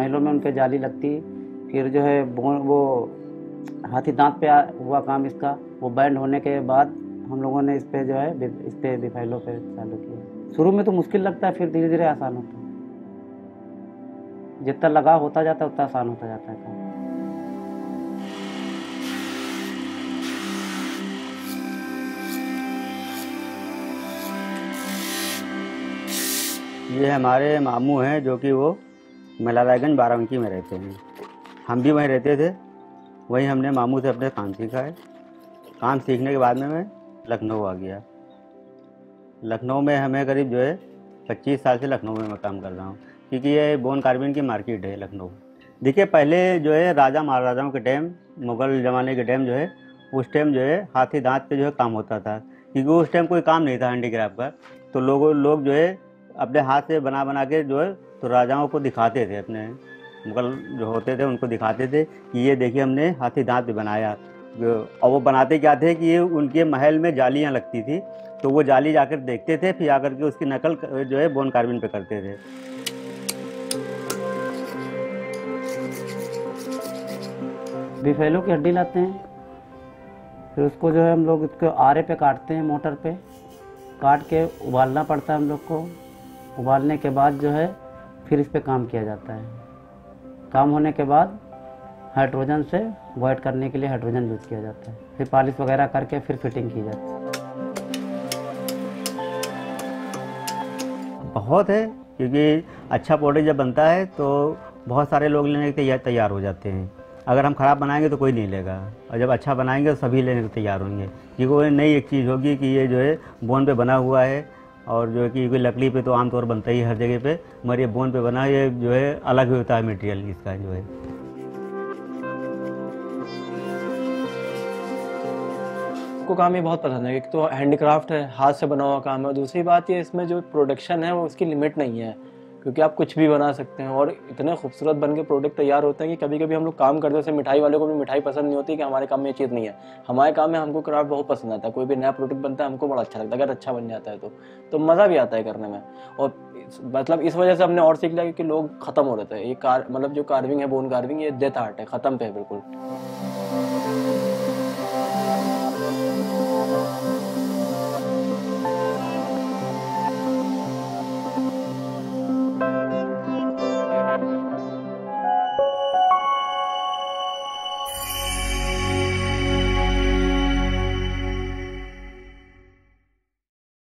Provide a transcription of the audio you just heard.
महलों में उनके जाली लगती। फिर जो है वो हाथी दांत पे हुआ काम इसका, वो बैंड होने के बाद हम लोगों ने इस पे जो है इस पे बिफाइलों पे चालू किया। शुरू में तो मुश्किल लगता है, फिर धीरे धीरे आसान होता है। जितना लगाव होता जाता है उतना आसान होता जाता है काम। ये हमारे मामू हैं जो कि वो मलारायगंज बाराबंकी में रहते हैं। हम भी वहीं रहते थे, वहीं हमने मामू से अपने काम सीखा है। काम सीखने के बाद में मैं लखनऊ आ गया। लखनऊ में हमें करीब जो है 25 साल से लखनऊ में मैं काम कर रहा हूँ, क्योंकि ये बोन कार्बिन की मार्केट है लखनऊ। देखिए पहले जो है राजा महाराजाओं के टाइम, मुग़ल ज़माने के टाइम जो है, उस टाइम जो है हाथी दांत पे जो है काम होता था, क्योंकि उस टाइम कोई काम नहीं था हैंडीक्राफ्ट का। तो लोग जो है अपने हाथ से बना बना के जो है तो राजाओं को दिखाते थे, अपने मुग़ल जो होते थे उनको दिखाते थे कि ये देखिए हमने हाथी दांत पे बनाया। और वो बनाते क्या थे कि ये उनके महल में जालियाँ लगती थी, तो वो जाली जाकर देखते थे, फिर आकर के उसकी नकल जो है बोन कार्बिन पे करते थे। बिफेलो की हड्डी लाते हैं, फिर उसको जो है हम लोग उसको आरे पे काटते हैं, मोटर पे काट के उबालना पड़ता है हम लोग को। उबालने के बाद जो है फिर इस पे काम किया जाता है। काम होने के बाद हाइड्रोजन से वाइट करने के लिए हाइड्रोजन यूज़ किया जाता है। फिर पॉलिश वगैरह करके फिर फिटिंग की जाती है। बहुत है, क्योंकि अच्छा प्रोडक्ट जब बनता है तो बहुत सारे लोग लेने के तैयार हो जाते हैं। अगर हम ख़राब बनाएंगे तो कोई नहीं लेगा, और जब अच्छा बनाएंगे तो सभी लेने को तैयार होंगे, क्योंकि वो नई एक चीज़ होगी कि ये जो है बोन पे बना हुआ है। और जो है कि लकड़ी पे तो आमतौर बनता ही है हर जगह पे, मगर ये बोन पे बना, ये जो है अलग ही होता है मटेरियल इसका जो है। को काम ये बहुत पसंद है, एक तो हैंडीक्राफ्ट है, हाथ से बना हुआ काम है। दूसरी बात ये इसमें जो प्रोडक्शन है वो उसकी लिमिट नहीं है, क्योंकि आप कुछ भी बना सकते हैं और इतने खूबसूरत बन के प्रोडक्ट तैयार होते हैं कि कभी कभी हम लोग काम करते हैं, जैसे मिठाई वालों को भी मिठाई पसंद नहीं होती कि हमारे काम में ये चीज़ नहीं है। हमारे काम में हमको क्राफ्ट बहुत पसंद आता है। कोई भी नया प्रोडक्ट बनता है हमको बड़ा अच्छा लगता है, अगर अच्छा बन जाता है तो मज़ा भी आता है करने में। और मतलब इस वजह से हमने और सीख लिया, क्योंकि लोग ख़त्म हो रहे थे। ये मतलब जो कार्विंग है, बोन कार्विंग, ये डेथ आर्ट है, ख़त्म पे है बिल्कुल।